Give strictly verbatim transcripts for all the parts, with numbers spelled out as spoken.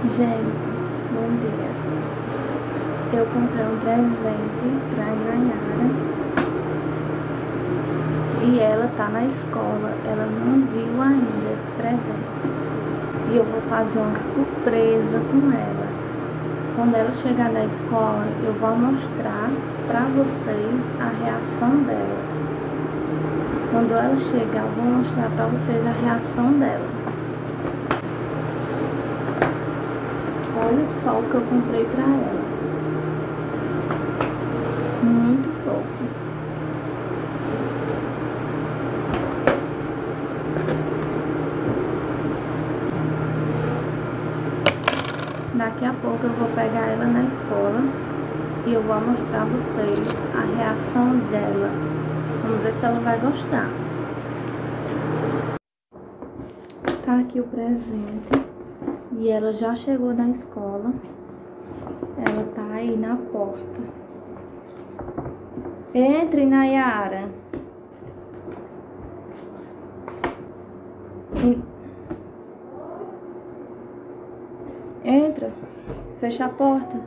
Gente, bom dia. Eu comprei um presente pra Nayara e ela tá na escola. Ela não viu ainda esse presente. E eu vou fazer uma surpresa com ela. Quando ela chegar na escola, eu vou mostrar pra vocês a reação dela. Quando ela chegar, eu vou mostrar pra vocês a reação dela. Olha só o que eu comprei pra ela. Muito fofo. Daqui a pouco eu vou pegar ela na escola e eu vou mostrar a vocês a reação dela. Vamos ver se ela vai gostar. Tá aqui o presente. E ela já chegou na escola. Ela tá aí na porta. Entre, Nayara. Entra. Fecha a porta.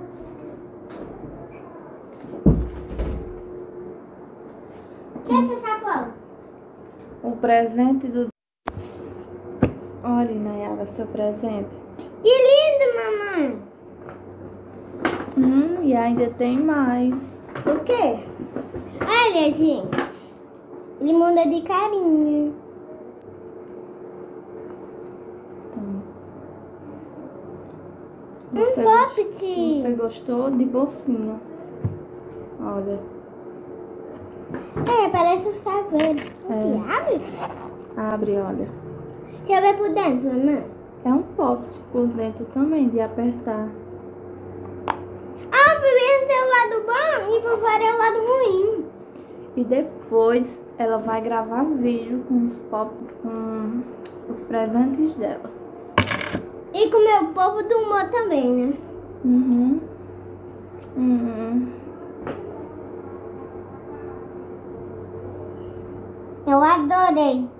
O que é essa sacola? O presente do... Olha, Nayara, seu presente. Que lindo, mamãe. Hum, e ainda tem mais. O quê? Olha, gente. Ele manda de carinho. Um Você, poppet. você gostou de bolsinha? Olha. É, parece um chaveiro. É. Aqui, abre. Abre, olha. Deixa eu ver por dentro, mamãe. É um poppet por dentro também, de apertar. Ah, por dentro é o lado bom e por fora é o lado ruim. E depois ela vai gravar vídeo com os pop, com os presentes dela. E com o meu povo do humor também, né? Uhum. Uhum. Eu adorei.